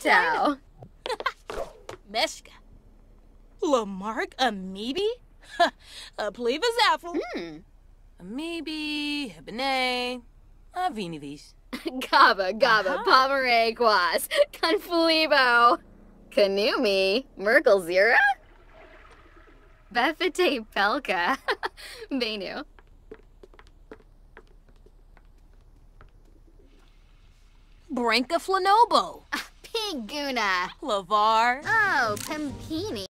Tau. Meshka. Lamarck Amoebi? A plebis apple. Amoebi, Hebene, Avinivis. Gaba, Pomeray Quas, Confulibo, Kanumi, Merkel Zira, Befete Pelka, Benu. Branca Flanobo. Piguna. Lavar. Oh, Pampini.